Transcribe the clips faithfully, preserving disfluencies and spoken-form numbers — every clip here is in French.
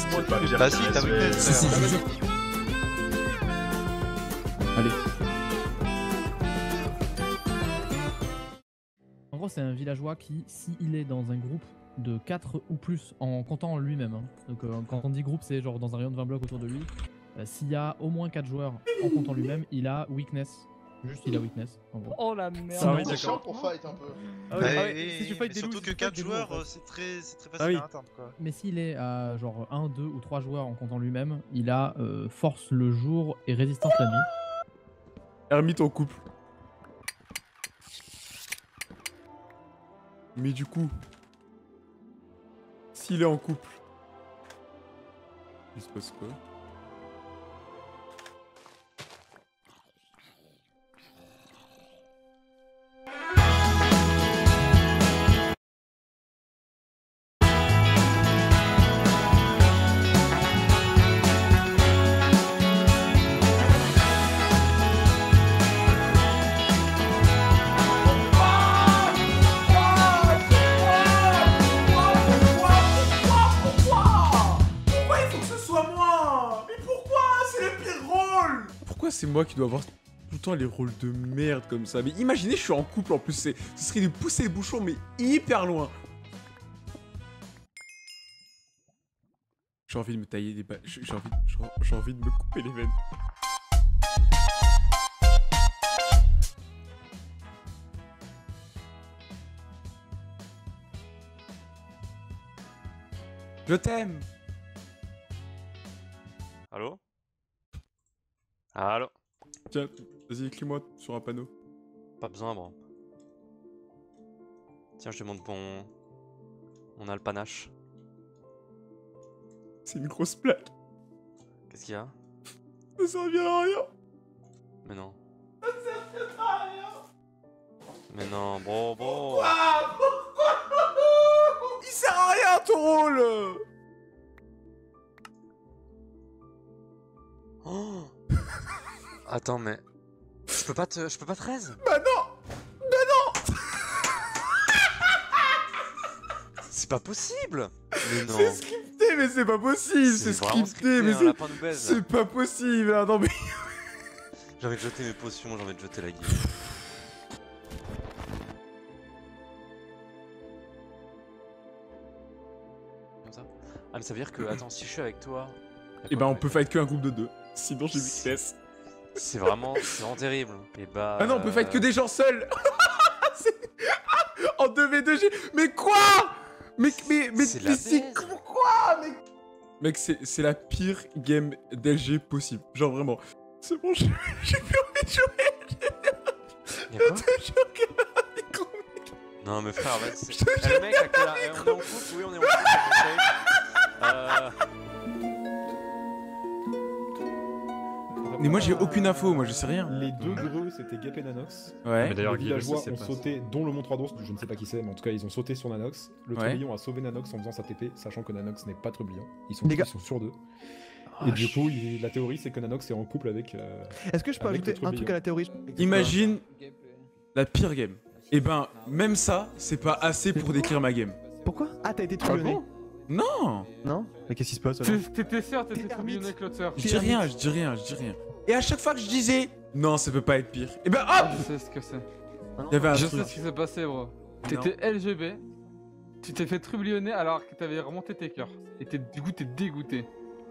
pas pire. Bah si, t'as weakness. Si, si, je jure. Allez. En gros, c'est un villageois qui, s'il est dans un groupe de quatre ou plus, en comptant lui-même, hein. Donc euh, quand on dit groupe, c'est genre dans un rayon de vingt blocs autour de lui. Euh, S'il y a au moins quatre joueurs en comptant lui-même, il a weakness. Juste, il a weakness, en gros. Oh la merde. Sinon- Ah oui, C'est chiant d'accord. pour fight un peu. Ah Bah, ouais, ah ouais, et- si tu fight mais des loups, surtout si que tu fight quatre des loups, joueurs, en fait. euh, c'est très, c'est très Ah facile oui. à atteindre quoi. Mais s'il est à genre un, deux ou trois joueurs en comptant lui-même, il a euh, force le jour et résistance la nuit. Ermite en couple. Mais du coup, s'il est en couple, il se passe quoi? Pourquoi c'est moi qui dois avoir tout le temps les rôles de merde comme ça? Mais imaginez, je suis en couple en plus, c'est- ce serait de pousser les bouchons mais hyper loin. J'ai envie de me tailler des balles, j'ai j'ai envie, j'ai- j'ai envie de me couper les veines. Je t'aime. Allô? Allô? Tiens, vas-y, écris-moi sur un panneau. Pas besoin, bro. Tiens, je te montre mon... mon alpanache. C'est une grosse blague. Qu'est-ce qu'il y a? Ça servira à rien. Mais non. Mais non, bro, bro. Il sert à rien ton rôle. Oh Attends, mais... Je peux pas te... Je peux pas treize? Bah non. C'est pas possible! Mais non. C'est scripté, mais c'est pas possible. C'est vraiment scripté, mais hein, c'est... lapin nous baise. C'est pas possible. Ah, non mais... J'ai envie de jeter mes potions, j'ai envie de jeter la guille. Comme ça? Ah mais ça veut dire que, attends, si je suis avec toi... Et bah on peut fight que un groupe de deux. Sinon j'ai weakness. C'est vraiment, c'est vraiment terrible. Et bah... Ah non, on peut fight que euh, des gens seuls. C'est- En deux v deux G. Mais quoi? Mais mais mais C'est la mais c'est baise. quoi mec? Mec, c'est c'est la pire game d'L G possible. Genre vraiment. C'est bon, j'ai j'ai plus envie de jouer. Y'a quoi? Je te jure que la micro, mec. Non mais frère, vas-y, c'est... Je te Eh, jure le mec, à quelle heure- eh, on est en couple? Oui, on est en couple, je sais. Euh... Mais moi j'ai aucune info, moi je sais rien. Les deux greux, c'était Gap et Nanox. Ouais. Les d'ailleurs, Guy villageois aussi, c'est ont pas- sauté, dont le Montrados, je ne sais pas qui c'est, mais en tout cas ils ont sauté sur Nanox. Le Ouais. Trublion a sauvé Nanox en faisant sa T P, sachant que Nanox n'est pas Trublion. Ils sont, Les gars- ils sont sur deux. Ah, Et du coup, il- la théorie c'est que Nanox est en couple avec. euh, Est-ce que je peux avec ajouter le un truc tourbillon. à la théorie? Imagine la pire game. Et ben, même ça, c'est pas assez pour décrire ma game. Pourquoi? Ah, t'as été Ah trublonné. bon? Non. Non? Mais qu'est-ce qui se passe alors? T'es- T'étais sûr, t'étais T'es tourbillonné avec l'autre sœur. Je dis rien, je dis rien, je dis rien. Et à chaque fois que je disais non, ça peut pas être pire. Et ben hop, Je sais ce que c'est. il y avait un Je truc. sais ce qui s'est passé, bro. T'étais L G B, tu t'es fait trublionner alors que t'avais remonté tes cœurs. Et t'es- du coup, t'es dégoûté.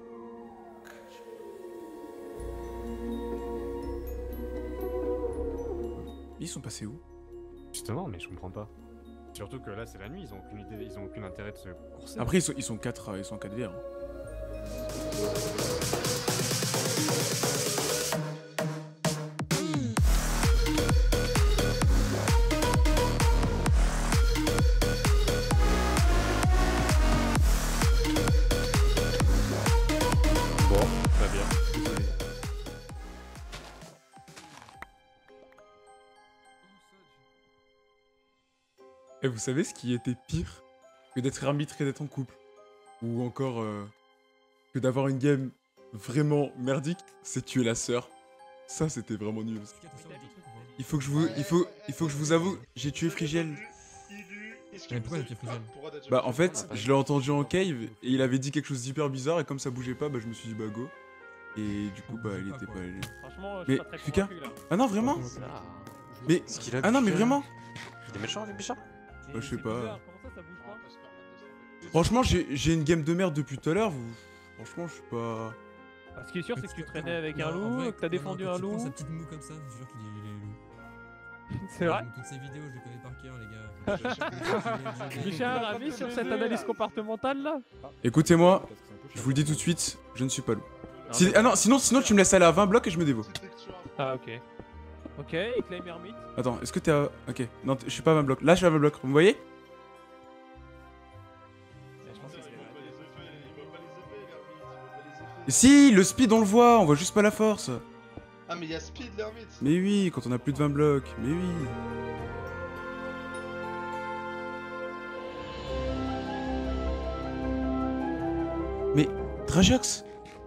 Ils sont passés où? Justement, mais je comprends pas. Surtout que là, c'est la nuit, ils ont aucune idée, ils ont aucun intérêt de se courser. Après ils sont ils sont quatre, euh, ils sont quatre V. Hein. Bon, très bien. Désolé. Et vous savez ce qui était pire que d'être arbitre et d'être en couple? Ou encore euh, que d'avoir une game vraiment merdique, c'est tuer la sœur. Ça c'était vraiment nul. Il faut que je vous, il faut, il faut que je vous avoue, j'ai tué Frigiel. Mais pourquoi j'ai tué Frigiel? Bah en fait, je l'ai entendu en cave et il avait dit quelque chose d'hyper bizarre et comme ça bougeait pas, bah je me suis dit bah go. Et du coup bah il était pas allé. Franchement, je Mais suis pas très Fuka convaincu là. Ah non vraiment Ah. Mais Est-ce qu'il a ah non bu mais que- vraiment Il est méchant avec Bichard? Bah, je sais C'est pas. bizarre, comment ça, ça bouge pas Franchement j'ai j'ai une game de merde depuis tout à l'heure. Vous... Franchement je suis pas. Ah, ce qui est sûr, c'est que tu traînais avec Non, un en loup, vrai, que t'as non, défendu non, quand un tu loup. prends sa petite moue comme ça, je te jure qu'il est, il est loup. C'est vrai. Toutes ces vidéos, je les connais par cœur, les gars. Bichard, avis sur cette analyse comportementale là? Écoutez-moi, je vous le dis tout de suite, je ne suis pas loup. Si- Ah non, sinon, sinon tu me laisses aller à vingt blocs et je me dévoue. Ah, ok. Ok, et claim Hermite. Attends, est-ce que t'es à... Ok, non, t- je suis pas à vingt blocs. Là, je suis à vingt blocs, vous me voyez? Et si, le speed, on le voit, on voit juste pas la force. Ah, mais il y a Speed l'ermite. Mais oui, quand on a plus de vingt blocs, mais oui. Mais, Drajox.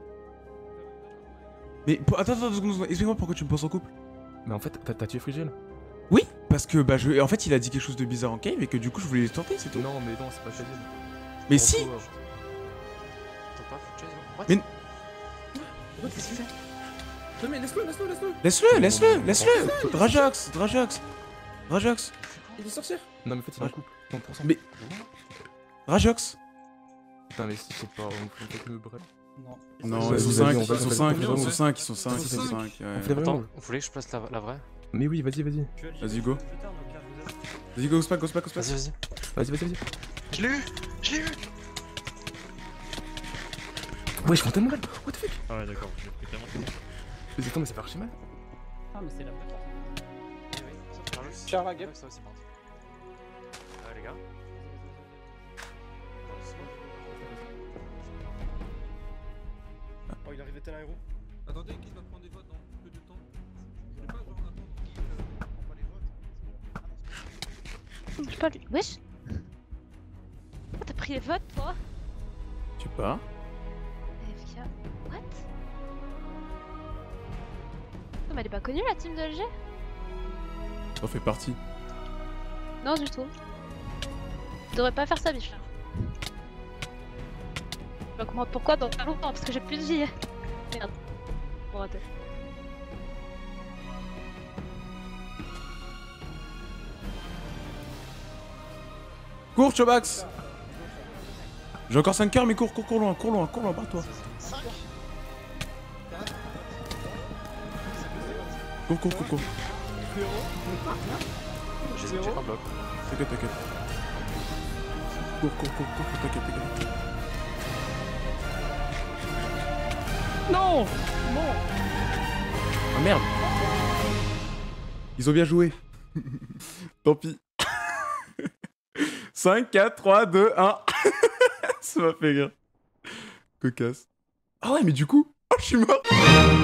Mais, pour- attends, attends, deux secondes, deux secondes. Explique-moi pourquoi tu me penses en couple. Mais en fait, t'as t'as tué Frigel? Oui, parce que, bah, je... en fait, il a dit quelque chose de bizarre en cave et que du coup, je voulais le tenter, c'est tout. Non, mais non, c'est pas Frigel. Mais si. Attends pas, faut que tu ailles- What? Mais- Qu'est-ce qu'il fait? Mais laisse-le, laisse-le, laisse-le. Laisse-le, laisse-le, laisse-le. Drajox, Drajox. Drajox, Il est sorcière. Non, mais en fait, il est en couple. cent pour cent. Mais- Drajox. Putain, mais si c'est pas. On fait que me bref. Non, Vas-y, ils sont vas-y, cinq, on ils va- sont on va- cinq, on ils va- sont cinq, ils sont cinq, ils Ils sont sont cinq. On fait ouais. vraiment. Attends, vous voulez que je place la, la vraie? Mais oui, vas-y, vas-y. Vas-y, go. Vas-y, go, spack, go, spack, go, spack. Vas-y, vas-y. Vas-y, vas-y, vas-y. Je l'ai eu! Je l'ai eu! Ouais, je fais tellement mal. What the fuck? Ah, ouais, d'accord, j'ai pris tellement. Mais attends, mais ça fait archi mal. Ah, mais c'est la vraie force. Charles Gap. Ça aussi, pardon. Ah, les gars. Oh, il arrivait tel un héros. Attendez, qui va prendre des votes dans peu de temps? Je sais pas, genre, attends. Je sais pas lui. Wesh. Oh, t'as pris les votes toi? Je sais pas. F K. What? Non mais elle est pas connue la team de L G? T'en fais partie. Non du tout. Tu devrais pas faire ça Bichard. Je vais comprendre pourquoi dans pas longtemps parce que j'ai plus de vie. Merde. Bon raté. Cours, Chobax. J'ai encore cinq cœurs, mais cours, cours, cours loin, cours loin, cours loin, barre-toi. Cours, cours, cours, cours. J'ai j'ai un bloc. T'inquiète, t'inquiète. Cours, cours, cours, cours, cours, t'inquiète, t'inquiète. Non! Non! Ah merde. Ils ont bien joué. Tant pis. cinq, quatre, trois, deux, un. Ça m'a fait rire. Cocasse. Ah ouais, mais du coup... Oh, je suis mort.